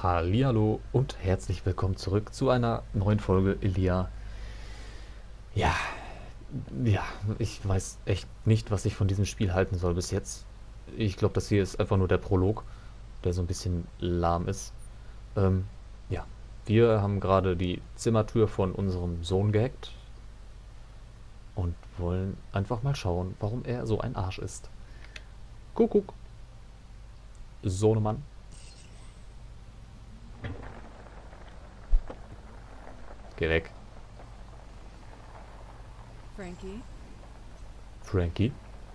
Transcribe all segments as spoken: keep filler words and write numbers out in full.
Hallihallo und herzlich willkommen zurück zu einer neuen Folge Ilia. Ja, ja, ich weiß echt nicht, was ich von diesem Spiel halten soll bis jetzt. Ich glaube, das hier ist einfach nur der Prolog, der so ein bisschen lahm ist. Ähm, ja, wir haben gerade die Zimmertür von unserem Sohn gehackt und wollen einfach mal schauen, warum er so ein Arsch ist. Kuckuck, Sohnemann. Geh weg, Frankie? Frankie.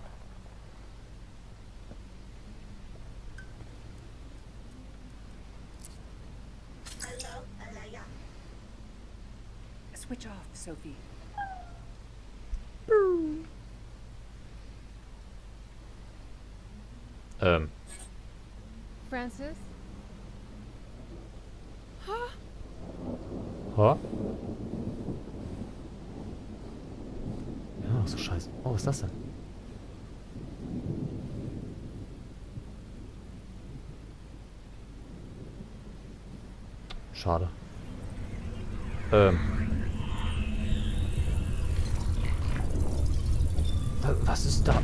Switch off, Sophie. Ähm, Francis? ha? Ja, so scheiße. Oh, was ist das denn? Schade. Ähm. Wa- Was ist da?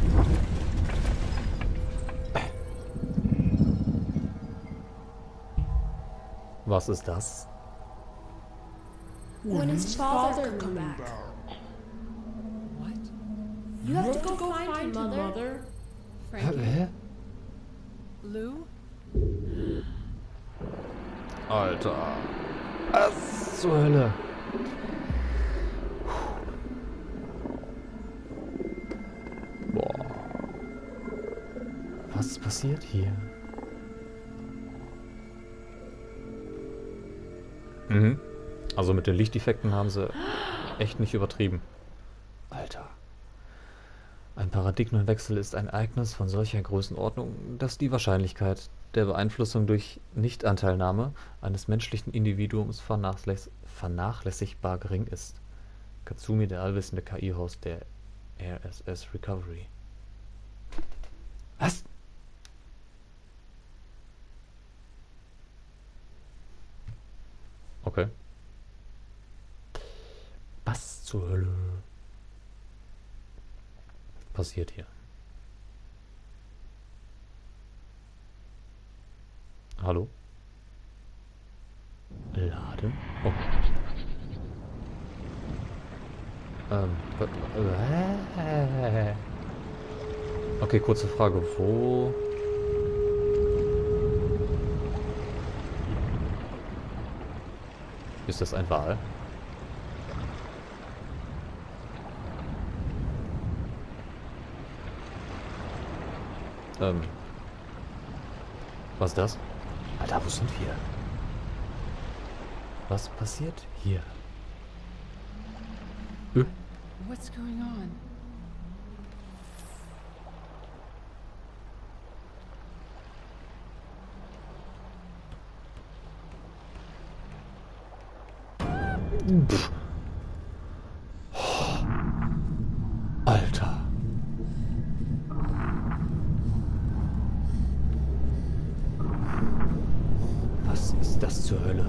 Was ist das? When his father come back. What? You have to go find him, mother. Frankie? Hä? Lou? Alter. Was zur Hölle? Boah. Was ist passiert hier? Mhm. Also mit den Lichteffekten haben sie echt nicht übertrieben. Alter. Ein Paradigmenwechsel ist ein Ereignis von solcher Größenordnung, dass die Wahrscheinlichkeit der Beeinflussung durch Nichtanteilnahme eines menschlichen Individuums vernachläss vernachlässigbar gering ist. Katsumi, der allwissende K I-Host der R S S Recovery. Was? Okay. Was zur Hölle passiert hier? Hallo? Laden? Oh. Ähm. äh, Okay, kurze Frage. Wo? Ist das ein Wal? Ähm. Was ist das? Alter, wo sind wir? Was passiert hier? Äh, What's going on? pff. Alter. Was ist das zur Hölle?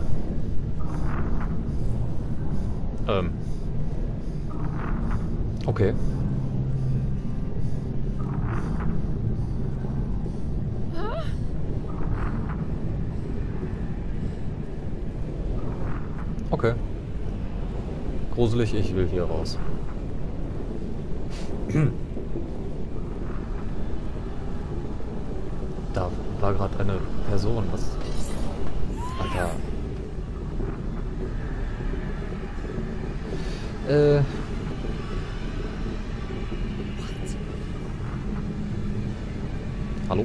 Ähm. Okay. Okay. Gruselig, ich will hier raus. Da war gerade eine Person, was... Alter. Äh... Hallo?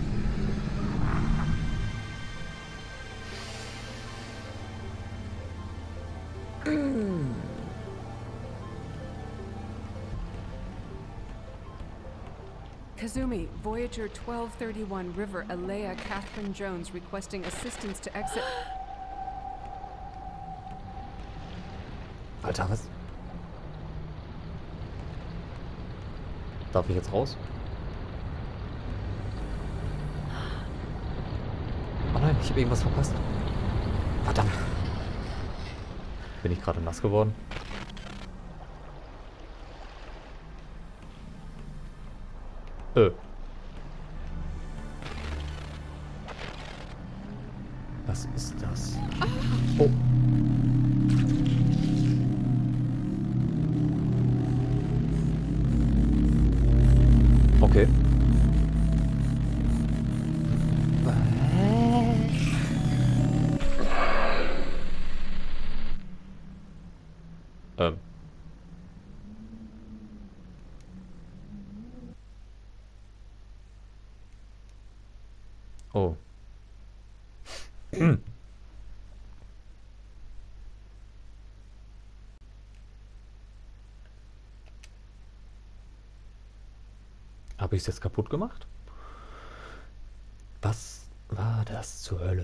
Kazumi, Voyager twelve thirty-one River, Alea Catherine Jones requesting assistance to exit. Alter, was? Darf ich jetzt raus? Oh nein, ich habe irgendwas verpasst. Verdammt. Bin ich gerade nass geworden? Äh. Was ist das? Oh. Okay. Ähm. Oh. Hm. Habe ich es jetzt kaputt gemacht? Was war das zur Hölle?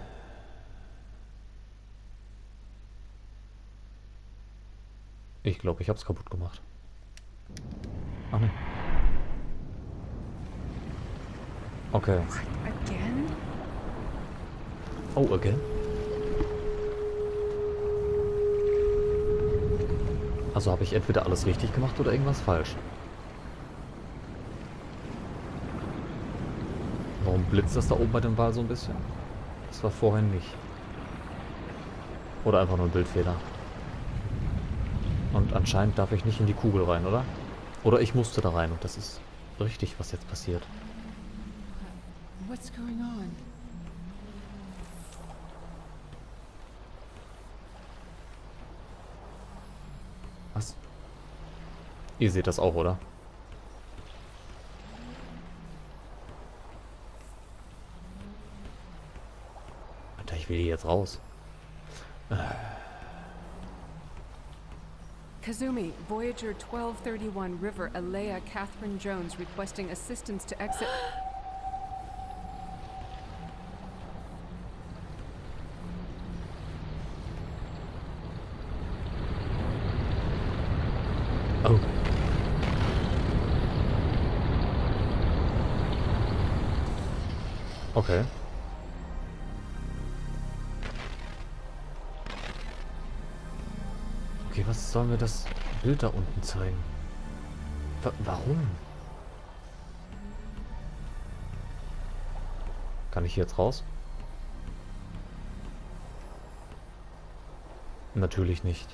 Ich glaube, ich habe es kaputt gemacht. Ach ne. Okay. Again? Oh, again? Also habe ich entweder alles richtig gemacht oder irgendwas falsch. Warum blitzt das da oben bei dem Wal so ein bisschen? Das war vorhin nicht. Oder einfach nur ein Bildfehler. Und anscheinend darf ich nicht in die Kugel rein, oder? Oder ich musste da rein und das ist richtig, was jetzt passiert. What's going on? Was? Ihr seht das auch, oder? Alter, ich will hier jetzt raus. Kazumi, Voyager twelve thirty-one River, Alea Catherine Jones requesting assistance to exit. Oh. Okay. Okay, was soll mir das Bild da unten zeigen? Wa- warum? Kann ich hier jetzt raus? Natürlich nicht.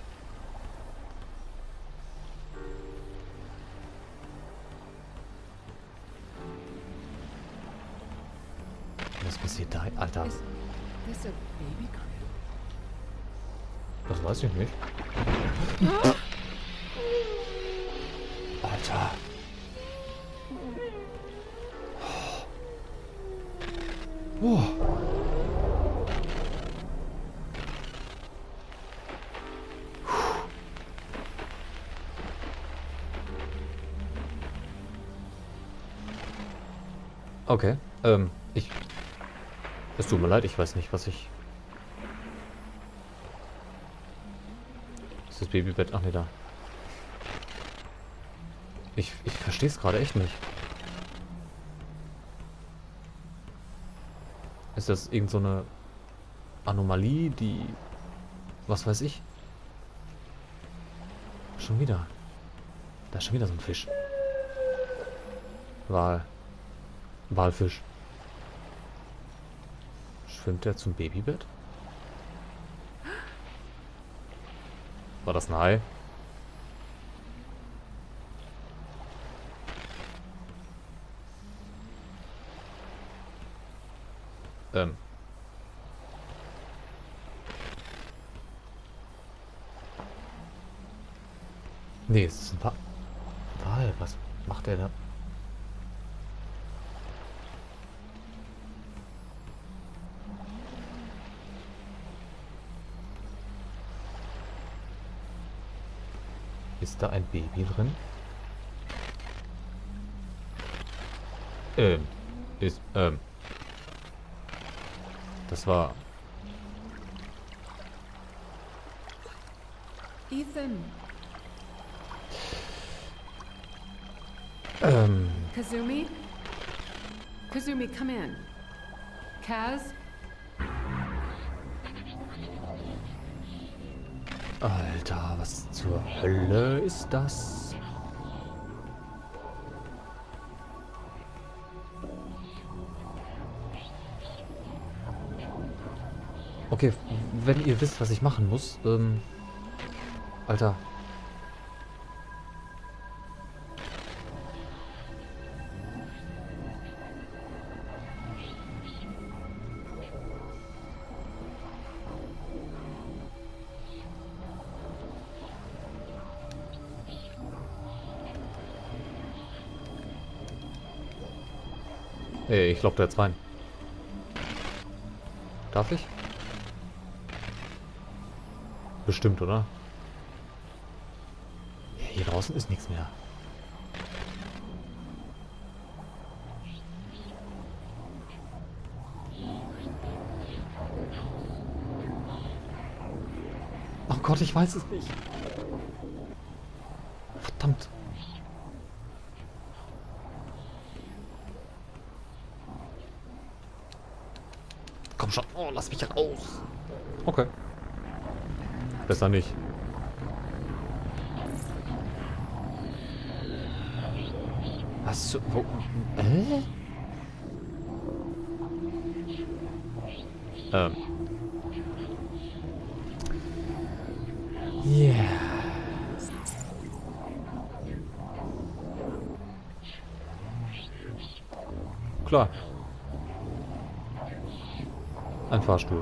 Was passiert da? Alter, Is this a baby crib? das weiß ich nicht. Alter. Oh. Okay, ähm, ich... Es tut mir leid, ich weiß nicht, was ich... Ist das Babybett? Ach nee, da. Ich, ich verstehe es gerade echt nicht. Ist das irgend so eine Anomalie, die... Was weiß ich? Schon wieder. Da ist schon wieder so ein Fisch. Wal. Walfisch. Schwimmt der zum Babybett? War das ein Hai? Ähm. Nee, es ist ein Wa- Wal. Was macht der da? Ist da ein Baby drin? Ähm. Ist, ähm. Das war... Ethan, Ähm. Kazumi? Kazumi, come in. Kaz? Alter, was zur Hölle ist das? Okay, wenn ihr wisst, was ich machen muss, ähm... Alter. Ey, ich lock da jetzt rein. Darf ich? Bestimmt, oder? Ja, hier draußen ist nichts mehr. Oh Gott, ich weiß es nicht. Verdammt. Komm schon. Oh, lass mich raus. Okay. Besser nicht. Was? zu- Wo? Äh? Ähm. Yeah. Klar. Ein Fahrstuhl.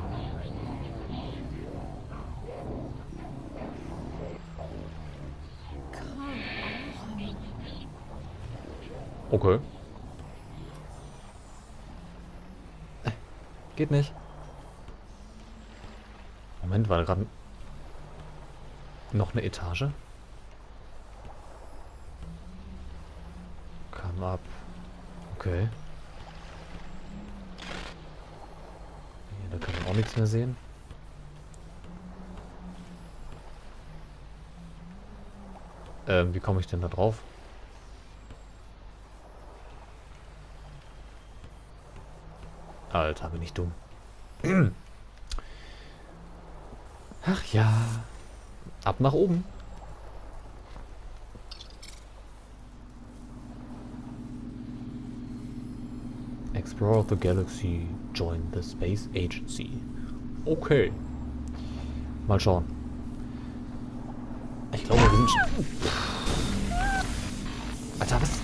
Okay. Äh, Geht nicht. Moment, war da gerade noch eine Etage? Kam ab. Okay. Hier, da kann man auch nichts mehr sehen. Ähm, wie komme ich denn da drauf? Alter, bin ich dumm. Ach ja. Ab nach oben. Explore the galaxy. Join the space agency. Okay. Mal schauen. Ich glaube, wir sind schon... Alter, was?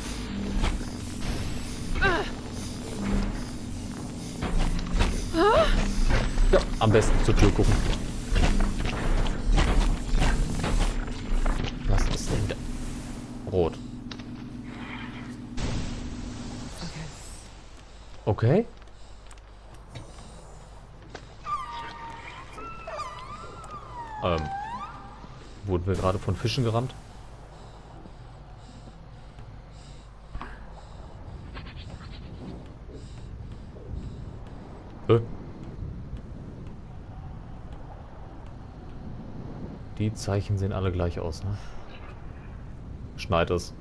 Ja, am besten zur Tür gucken. Was ist denn da? Rot. Okay. Ähm. Wurden wir gerade von Fischen gerammt? Äh. Die Zeichen sehen alle gleich aus, ne? Schneit es.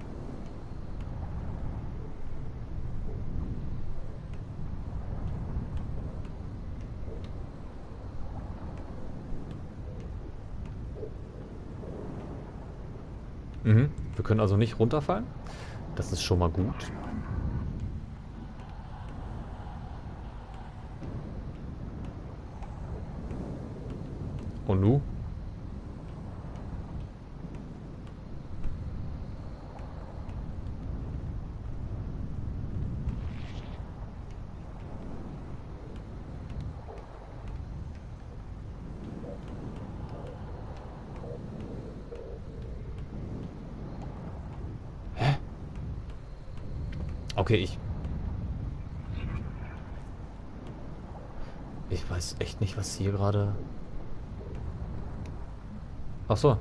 Mhm. Wir können also nicht runterfallen. Das ist schon mal gut. Und nu? Okay, ich... Ich weiß echt nicht, was hier gerade... Ach so.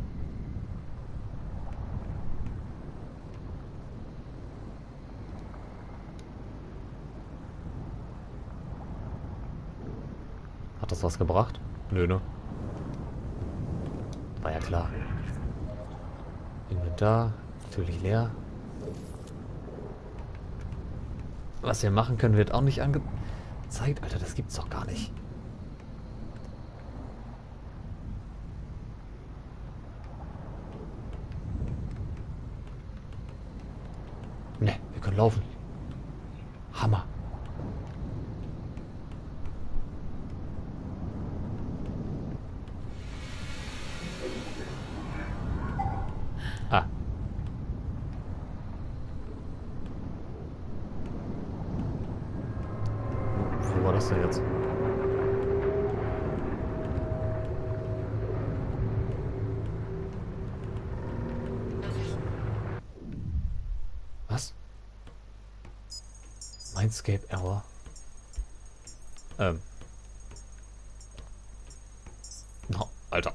Hat das was gebracht? Nö, ne? War ja klar. Inventar, natürlich leer. Was wir machen können, wird auch nicht angezeigt. Alter, das gibt's doch gar nicht. laufen. Hammer. Ah. Wo war das denn jetzt? Was? Mindscape Error. Ähm. No, Alter.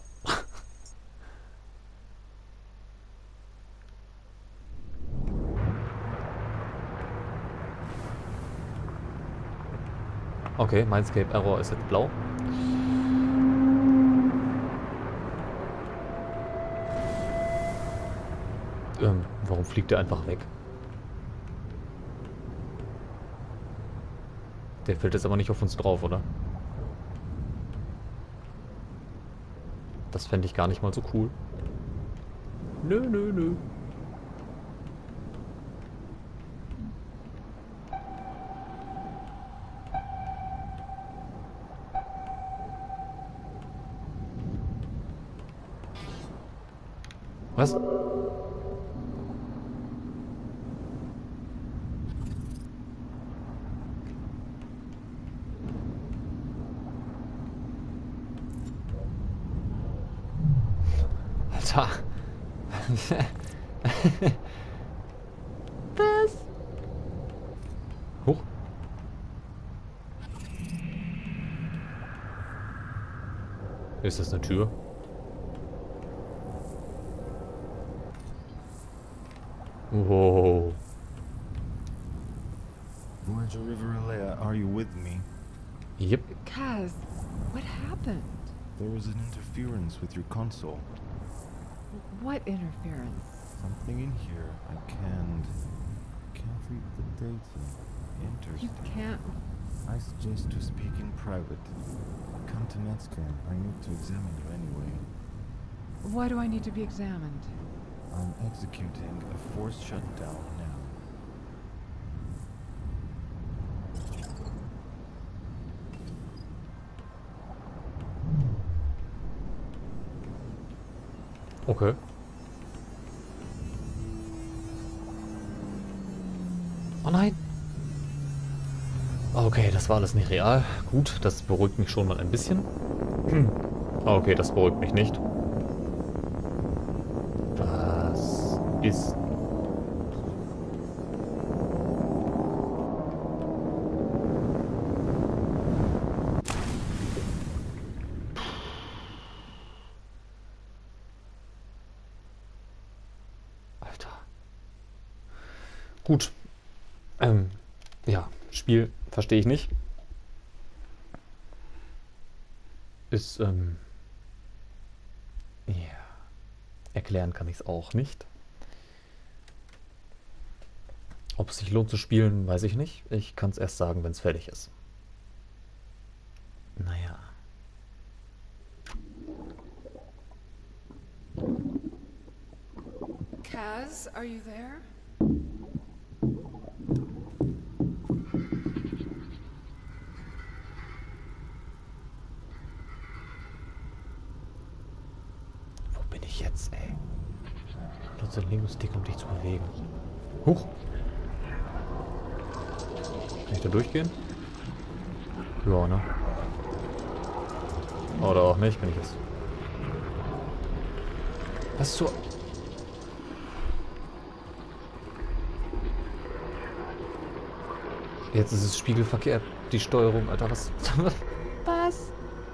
Okay, Mindscape Error ist jetzt blau. Ähm, warum fliegt der einfach weg? Der fällt jetzt aber nicht auf uns drauf, oder? Das fände ich gar nicht mal so cool. Nö, nö, nö. Was? Alter. Was? Hoch. Ist das eine Tür? Whoa. Voyager River Alea, are you with me? Yep. Kaz, what happened? There was an interference with your console. What interference? Something in here. I can't... can't read the data. You Interesting. can't... I suggest to speak in private. Come to NetScan. I need to examine you anyway. Why do I need to be examined? I'm executing a forced shutdown now. Okay. Oh nein. Okay, das war alles nicht real. Gut, das beruhigt mich schon mal ein bisschen. Hm. Okay, das beruhigt mich nicht. Was ist... Alter. Gut. Ähm, ja, Spiel verstehe ich nicht. Ist, ähm... ja... Erklären kann ich es auch nicht. Ob es sich lohnt zu spielen, weiß ich nicht. Ich kann es erst sagen, wenn es fertig ist. Naja. Kaz, are you there? Wo bin ich jetzt, ey? Nutze den Lingus-Stick, um dich zu bewegen. Huch! Kann ich da durchgehen? Ja, ne? Oder auch nicht, wenn ich es... Was zur... Jetzt ist es spiegelverkehrt, die Steuerung, Alter, was... Was?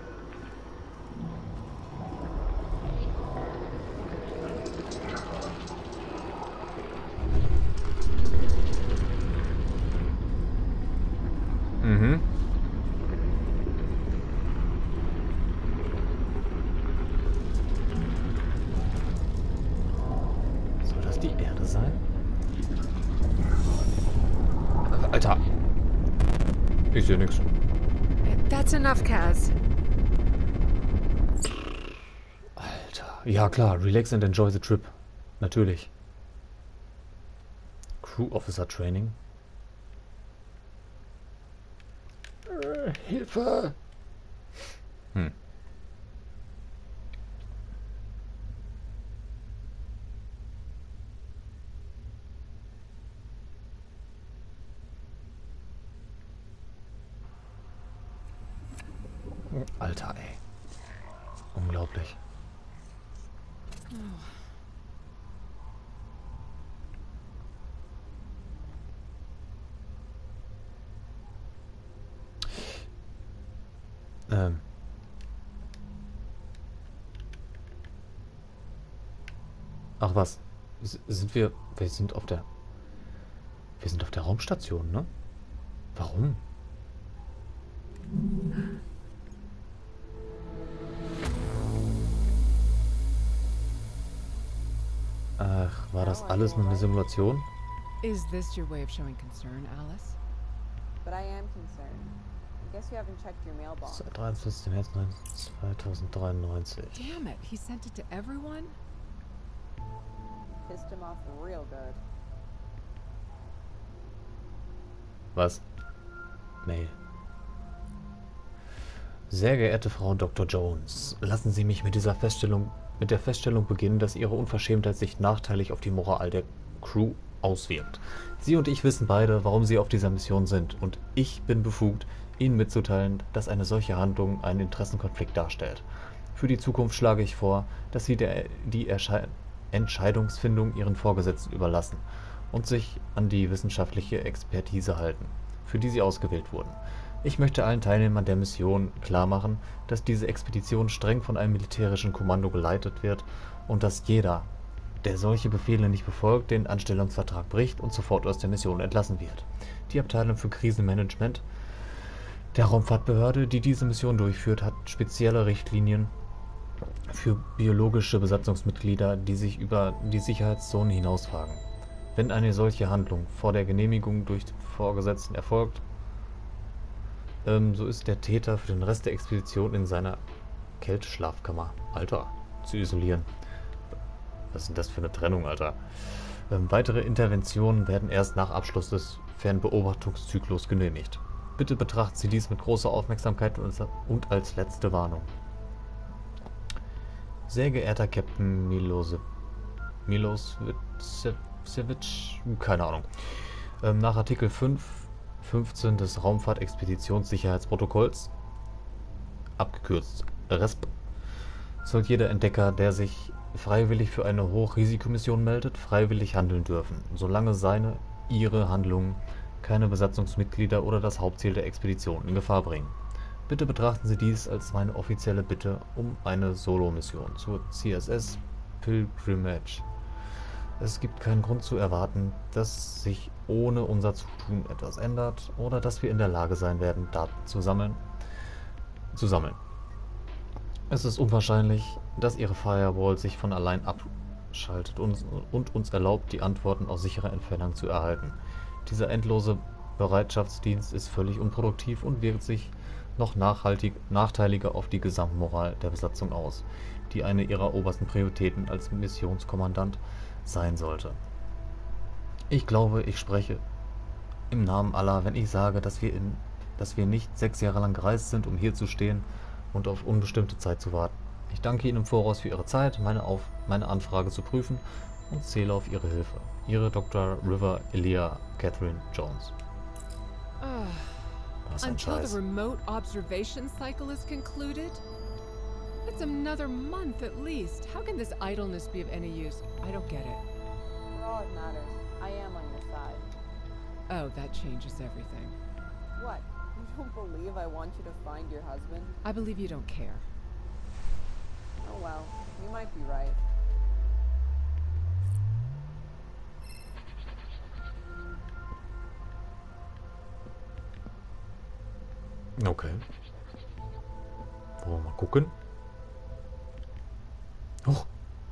Mhm. Soll das die Erde sein? Alter. Ich sehe nichts. That's enough, Kaz. Alter. Ja klar, relax and enjoy the trip. Natürlich. Crew Officer Training. Äh, Hilfe! Hm. Alter, ey. Unglaublich. Ähm. Ach was. S- Sind wir. Wir sind auf der. Wir sind auf der Raumstation, ne? Warum? Ach, war das alles nur eine Simulation? Is this your way of showing concern, Alice? But I am concerned. I guess you haven't checked your mailbox. dreiundzwanzigster März zweitausenddreiundneunzig. Damn it, he sent it to everyone? Pissed him off real good. Was? Mail. Sehr geehrte Frau Doktor Jones, lassen Sie mich mit dieser Feststellung, mit der Feststellung beginnen, dass Ihre Unverschämtheit sich nachteilig auf die Moral der Crew auswirkt. Sie und ich wissen beide, warum Sie auf dieser Mission sind, und ich bin befugt, Ihnen mitzuteilen, dass eine solche Handlung einen Interessenkonflikt darstellt. Für die Zukunft schlage ich vor, dass Sie der, die Ersche Entscheidungsfindung Ihren Vorgesetzten überlassen und sich an die wissenschaftliche Expertise halten, für die Sie ausgewählt wurden. Ich möchte allen Teilnehmern der Mission klarmachen, dass diese Expedition streng von einem militärischen Kommando geleitet wird und dass jeder, der solche Befehle nicht befolgt, den Anstellungsvertrag bricht und sofort aus der Mission entlassen wird. Die Abteilung für Krisenmanagement der Raumfahrtbehörde, die diese Mission durchführt, hat spezielle Richtlinien für biologische Besatzungsmitglieder, die sich über die Sicherheitszonen hinauswagen. Wenn eine solche Handlung vor der Genehmigung durch den Vorgesetzten erfolgt, ähm, so ist der Täter für den Rest der Expedition in seiner Kälteschlafkammer, Alter, zu isolieren. Was ist denn das für eine Trennung, Alter? Ähm, weitere Interventionen werden erst nach Abschluss des Fernbeobachtungszyklus genehmigt. Bitte betrachten Sie dies mit großer Aufmerksamkeit und als letzte Warnung. Sehr geehrter Captain Milose Milosevic, keine Ahnung. Ähm, nach Artikel fünf Punkt fünfzehn des Raumfahrtexpeditionssicherheitsprotokolls, abgekürzt R E S P, soll jeder Entdecker, der sich freiwillig für eine Hochrisikomission meldet, freiwillig handeln dürfen, solange seine, ihre Handlungen keine Besatzungsmitglieder oder das Hauptziel der Expedition in Gefahr bringen. Bitte betrachten Sie dies als meine offizielle Bitte um eine Solo-Mission zur C S S Pilgrimage. Es gibt keinen Grund zu erwarten, dass sich ohne unser Zutun etwas ändert oder dass wir in der Lage sein werden, Daten zu sammeln. Zu sammeln. Es ist unwahrscheinlich, dass Ihre Firewall sich von allein abschaltet und, und uns erlaubt, die Antworten aus sicherer Entfernung zu erhalten. Dieser endlose Bereitschaftsdienst ist völlig unproduktiv und wirkt sich noch nachhaltig, nachteiliger auf die Gesamtmoral der Besatzung aus, die eine ihrer obersten Prioritäten als Missionskommandant sein sollte. Ich glaube, ich spreche im Namen aller, wenn ich sage, dass wir, in, dass wir nicht sechs Jahre lang gereist sind, um hier zu stehen und auf unbestimmte Zeit zu warten. Ich danke Ihnen im Voraus für Ihre Zeit, meine, auf, meine Anfrage zu prüfen und zähle auf Ihre Hilfe. Ihre Doktor River Elia Catherine Jones. Ugh. Was ein Until Scheiß. the remote observation cycle is concluded? That's another month at least. How can this idleness be of any use? I don't get it. For all it matters, I am on your side. Oh, that changes everything. What? You don't believe I want you to find your husband? I believe you don't care. Oh well, you might be right. Okay. Wollen wir mal gucken? Oh,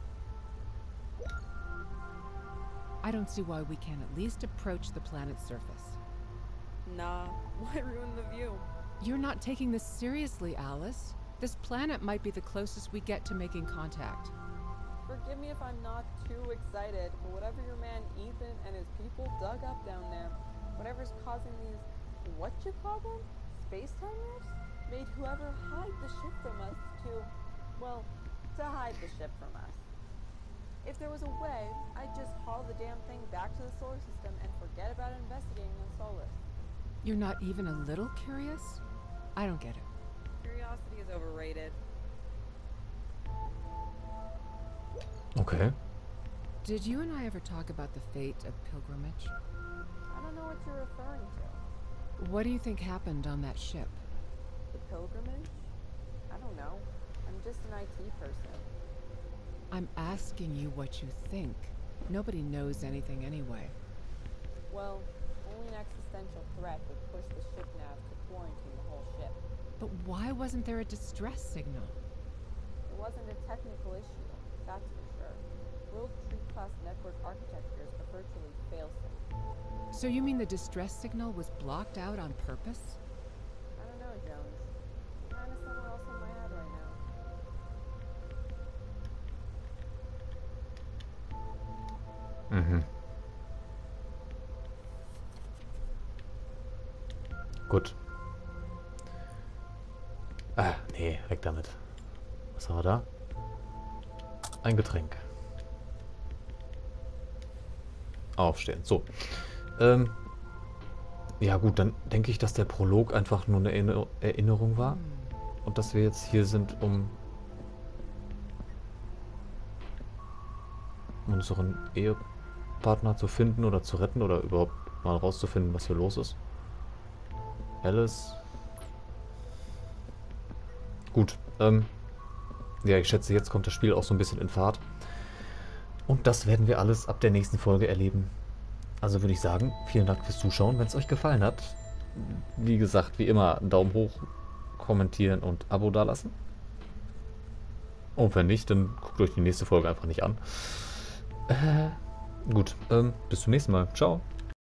I don't see why we can't at least approach the planet's surface. Nah, why ruin the view? You're not taking this seriously, Alice. This planet might be the closest we get to making contact. Forgive me if I'm not too excited, but whatever your man Ethan and his people dug up down there, whatever's causing these, what you call them? Space-time rifts? Made whoever hide the ship from us to, well, to hide the ship from us. If there was a way, I'd just haul the damn thing back to the solar system and forget about investigating on Solus. You're not even a little curious? I don't get it. Curiosity is overrated. Okay. Did you and I ever talk about the fate of Pilgrimage? I don't know what you're referring to. What do you think happened on that ship? The pilgrimage? I don't know. I'm just an I T person. I'm asking you what you think. Nobody knows anything anyway. Well, only an existential threat would push the ship nav to quarantine the whole ship. But why wasn't there a distress signal? It wasn't a technical issue, that's for sure. World Tree class network architectures are virtually fail-safe. So you mean the distress signal was blocked out on purpose? I don't know, Jones. I'm kinda somewhere else in my head right now. Mhm. Gut. Ah, nee, weg damit. Was haben wir da? Ein Getränk. Aufstehen. So. Ähm. Ja gut, dann denke ich, dass der Prolog einfach nur eine Erinner- Erinnerung war. Und dass wir jetzt hier sind, um unseren Ehepartner zu finden oder zu retten oder überhaupt mal rauszufinden, was hier los ist. Alice. Gut. Ähm. Ja, ich schätze, jetzt kommt das Spiel auch so ein bisschen in Fahrt. Und das werden wir alles ab der nächsten Folge erleben. Also würde ich sagen, vielen Dank fürs Zuschauen. Wenn es euch gefallen hat, wie gesagt, wie immer, Daumen hoch, kommentieren und Abo dalassen. Und wenn nicht, dann guckt euch die nächste Folge einfach nicht an. Äh, gut, ähm, bis zum nächsten Mal. Ciao.